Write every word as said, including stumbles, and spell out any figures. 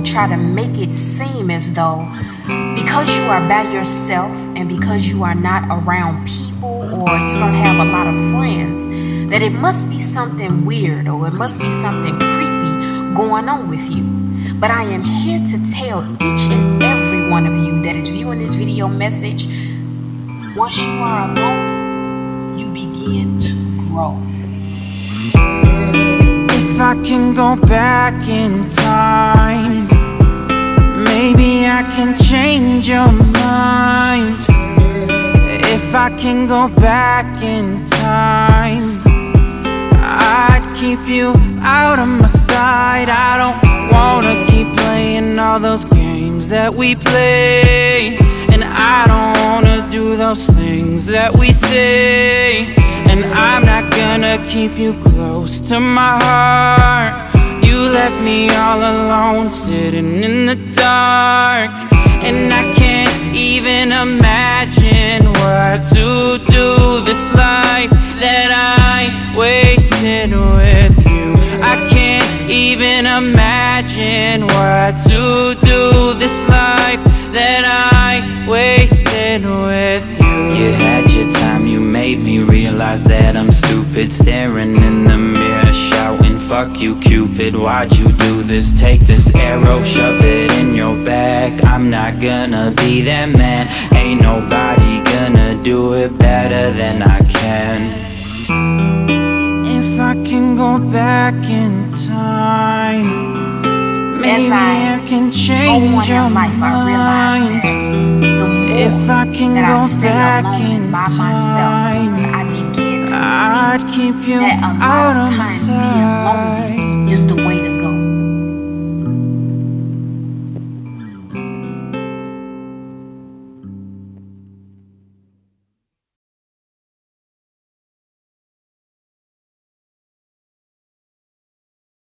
try to make it seem as though because you are by yourself and because you are not around people or you don't have a lot of friends, that it must be something weird or it must be something creepy going on with you. But I am here to tell each and every one of you that is viewing this video message, once you are alone, you begin to grow. If I can go back in time, maybe I can change your mind. If I can go back in time, I'd keep you out of my sight. I don't wanna keep playing all those games that we play, and I don't wanna do those things that we say. And I'm not gonna keep you close to my heart. You left me all alone, sitting in the dark, and I can't even imagine what to do. This life that I wasted with you, I can't even imagine what to do. This life that I wasted with you. You had your time, you made me realize that I'm stupid. Staring in the mirror, shouting, fuck you, Cupid. Why'd you do this? Take this arrow, shove it in your back. I'm not gonna be that man. Ain't nobody gonna do it better than I can. If I can go back in time, maybe I, I can change your life, mind. If I can go back in time, I begin to I'd see keep you that a lot out of of my times being lonely sight. is the way to